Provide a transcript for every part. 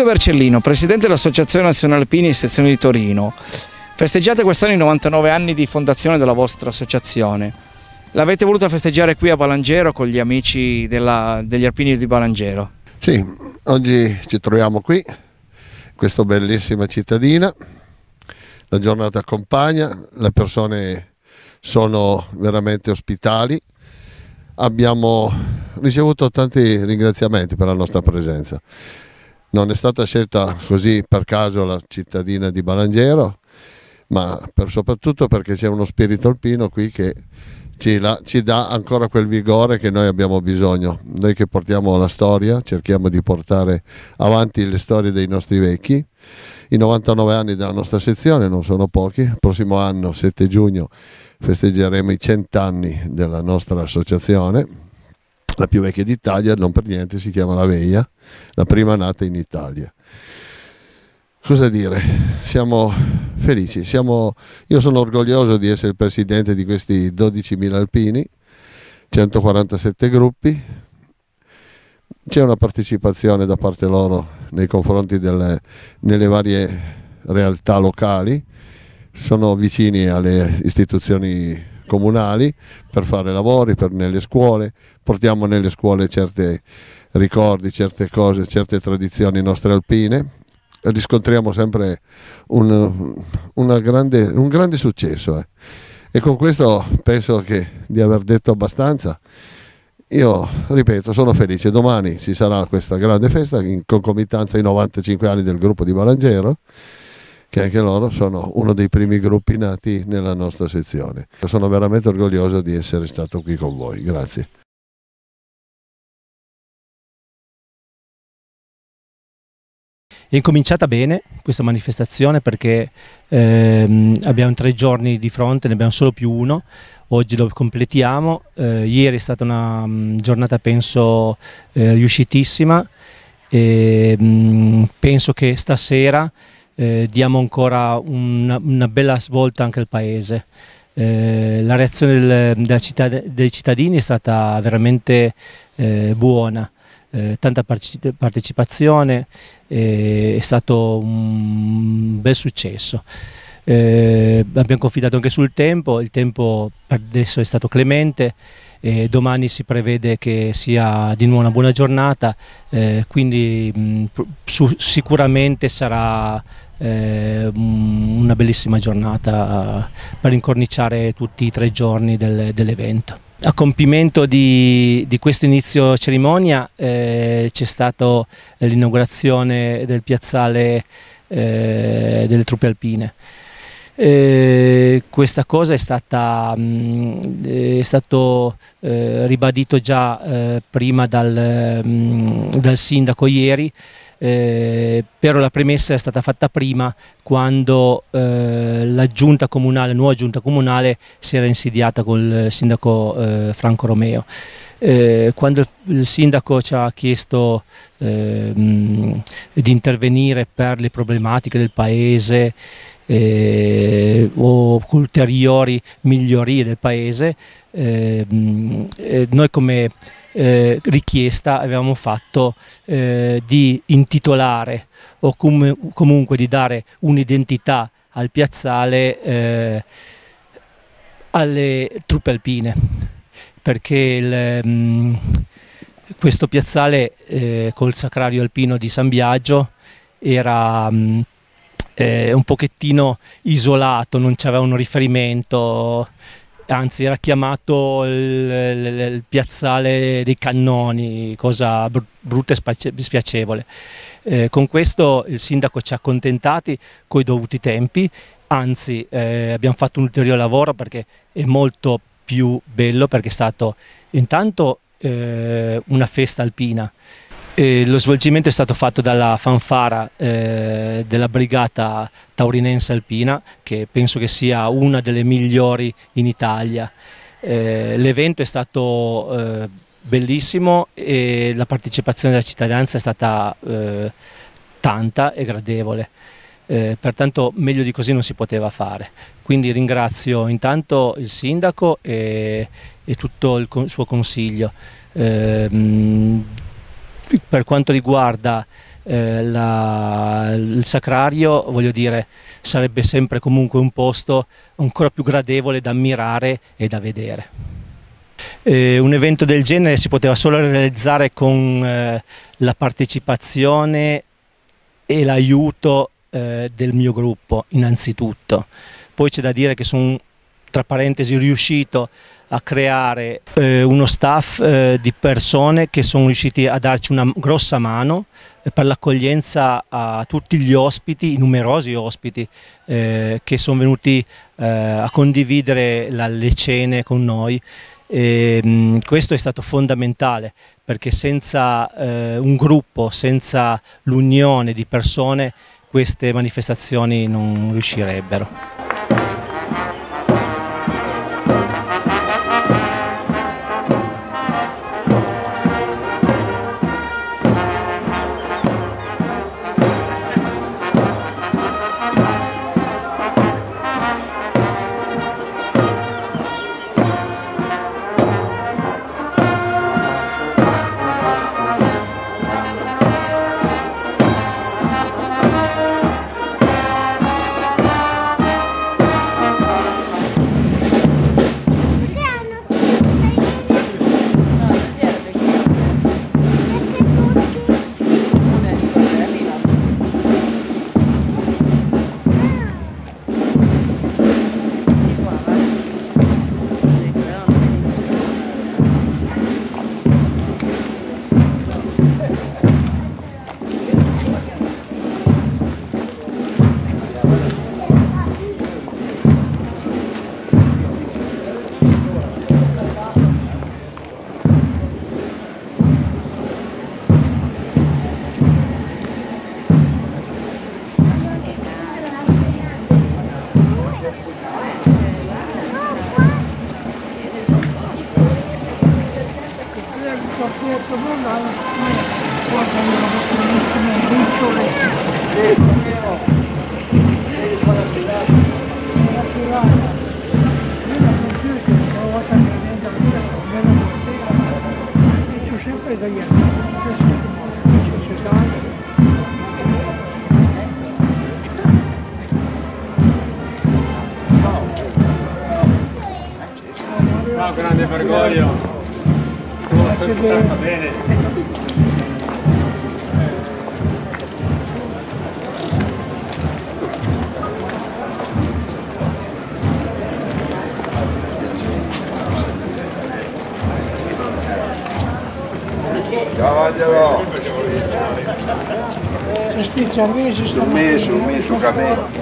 Enrico Vercellino, presidente dell'Associazione Nazionale Alpini sezione di Torino. Festeggiate quest'anno i 99 anni di fondazione della vostra associazione. L'avete voluta festeggiare qui a Balangero con gli amici degli alpini di Balangero? Sì, oggi ci troviamo qui, questa bellissima cittadina. La giornata accompagna, le persone sono veramente ospitali. Abbiamo ricevuto tanti ringraziamenti per la nostra presenza. Non è stata scelta così per caso la cittadina di Balangero, ma soprattutto perché c'è uno spirito alpino qui che ci dà ancora quel vigore che noi abbiamo bisogno. Noi che portiamo la storia, cerchiamo di portare avanti le storie dei nostri vecchi. I 99 anni della nostra sezione non sono pochi. Il prossimo anno, 7 giugno, festeggeremo i 100 anni della nostra associazione, la più vecchia d'Italia, non per niente si chiama La Veia, la prima nata in Italia. Cosa dire? Siamo felici, io sono orgoglioso di essere il presidente di questi 12.000 alpini, 147 gruppi, c'è una partecipazione da parte loro nei confronti nelle varie realtà locali, sono vicini alle istituzioni comunali per fare lavori, nelle scuole, portiamo nelle scuole certi ricordi, certe cose, certe tradizioni nostre alpine. Riscontriamo sempre un grande successo e con questo penso di aver detto abbastanza. Io ripeto, sono felice, domani ci sarà questa grande festa in concomitanza ai 95 anni del gruppo di Balangero, che anche loro sono uno dei primi gruppi nati nella nostra sezione. Sono veramente orgoglioso di essere stato qui con voi, grazie. È incominciata bene questa manifestazione perché abbiamo 3 giorni di fronte, ne abbiamo solo più uno, oggi lo completiamo. Ieri è stata una giornata penso riuscitissima e penso che stasera diamo ancora una bella svolta anche al paese. La reazione dei cittadini è stata veramente buona. Tanta partecipazione, è stato un bel successo. Abbiamo confidato anche sul tempo, il tempo per adesso è stato clemente, domani si prevede che sia di nuovo una buona giornata, quindi sicuramente sarà una bellissima giornata per incorniciare tutti i 3 giorni dell'evento. A compimento di questo inizio cerimonia c'è stata l'inaugurazione del piazzale delle truppe alpine. Questa cosa è stato ribadito già prima dal sindaco ieri, però la premessa è stata fatta prima, quando la giunta comunale, la nuova giunta comunale si era insediata con il sindaco Franco Romeo. Quando il sindaco ci ha chiesto di intervenire per le problematiche del paese o ulteriori migliorie del paese, noi come richiesta avevamo fatto di intitolare o comunque di dare un'identità al piazzale alle truppe alpine, perché questo piazzale col sacrario alpino di San Biagio era un pochettino isolato, non c'aveva un riferimento, anzi era chiamato il piazzale dei cannoni, cosa brutta e spiacevole. Con questo il sindaco ci ha accontentati coi dovuti tempi, anzi abbiamo fatto un ulteriore lavoro perché è molto più bello, perché è stato intanto una festa alpina. Lo svolgimento è stato fatto dalla fanfara della brigata taurinense alpina, che penso che sia una delle migliori in Italia. L'evento è stato bellissimo e la partecipazione della cittadinanza è stata tanta e gradevole. Pertanto meglio di così non si poteva fare. Quindi ringrazio intanto il sindaco e tutto il suo consiglio. Per quanto riguarda il sacrario, voglio dire, sarebbe sempre comunque un posto ancora più gradevole da ammirare e da vedere. Un evento del genere si poteva solo realizzare con la partecipazione e l'aiuto del mio gruppo innanzitutto. Poi c'è da dire che sono, tra parentesi, riuscito a creare uno staff di persone che sono riusciti a darci una grossa mano per l'accoglienza a tutti gli ospiti, i numerosi ospiti che sono venuti a condividere le cene con noi. Questo è stato fondamentale, perché senza un gruppo, senza l'unione di persone, queste manifestazioni non riuscirebbero. Ciao, grande Bergoglio. Va bene. Cavallero! Sul messo, cammino.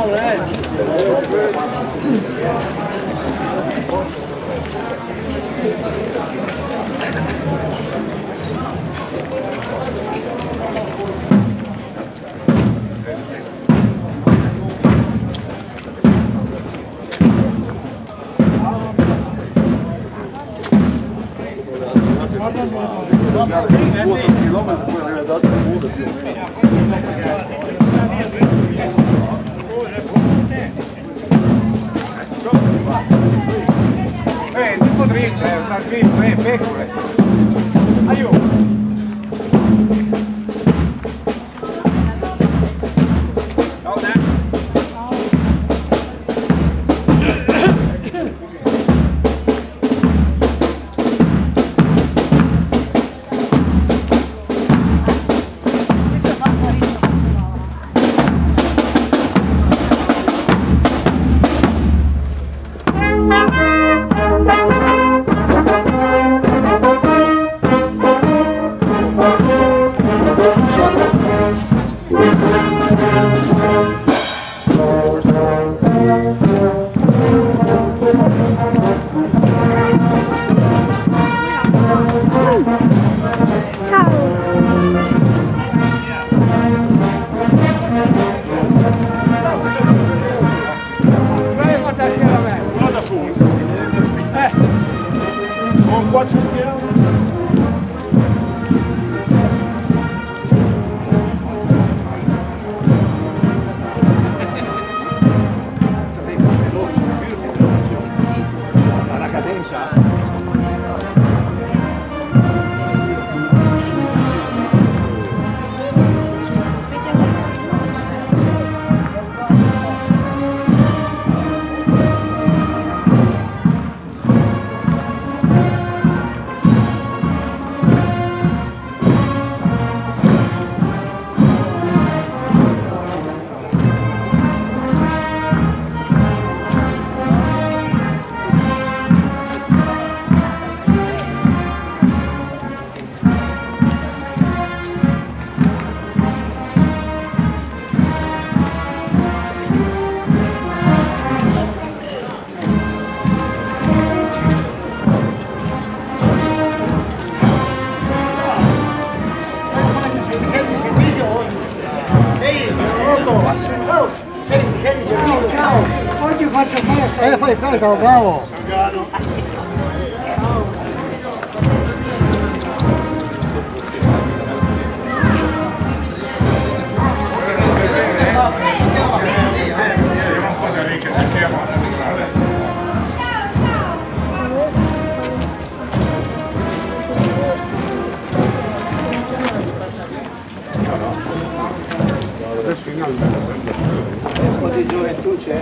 Tipo dritto, una griffa, pecore. Aiuto. faccio festa. Fai festa, bravo. Un po' di gioventù c'è.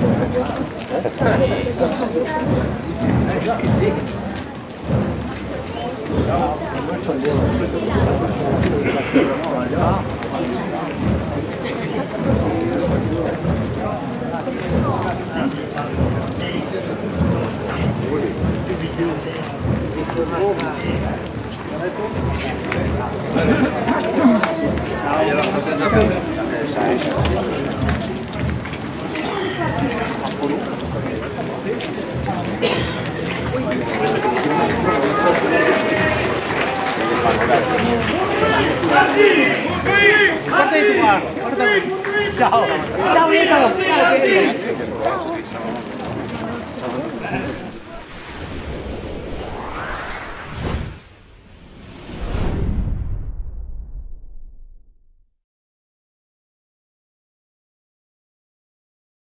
Guarda tu qua, guarda. Ciao. Ciao Vito.